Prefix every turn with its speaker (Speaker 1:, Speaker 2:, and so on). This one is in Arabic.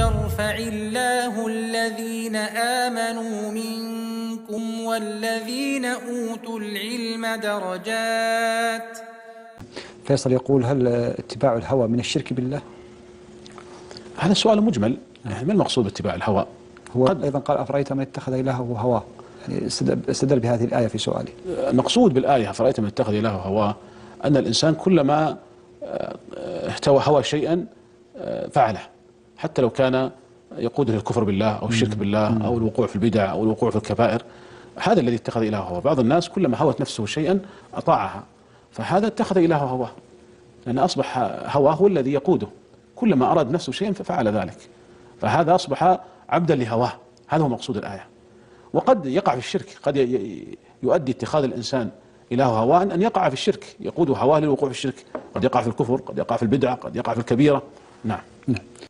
Speaker 1: يرفع الله الذين آمنوا منكم والذين أوتوا العلم درجات.
Speaker 2: فيصل يقول: هل اتباع الهوى من الشرك بالله؟
Speaker 3: هذا سؤال مجمل، يعني ما المقصود باتباع الهوى؟
Speaker 2: هو أيضا قال: أفرأيت من اتخذ إلهه هواه، يعني استدل بهذه الآية في سؤالي.
Speaker 3: المقصود بالآية أفرأيت من اتخذ إلهه هواه أن الإنسان كلما احتوى هوى شيئا فعله، حتى لو كان يقوده للكفر بالله أو الشرك بالله أو الوقوع في البدع أو الوقوع في الكبائر. هذا الذي اتخذ إلهه هواه. بعض الناس كلما هوت نفسه شيئا أطاعها، فهذا اتخذ إلهه هواه، لأن أصبح هواه هو الذي يقوده، كلما أراد نفسه شيئا ففعل ذلك، فهذا أصبح عبدا لهواه. هذا هو مقصود الآية. وقد يقع في الشرك، قد يؤدي اتخاذ الإنسان إله هواه أن يقع في الشرك، يقود هواه للوقوع في الشرك، قد يقع في الكفر، قد يقع في البدعة، قد يقع في الكبيرة. نعم.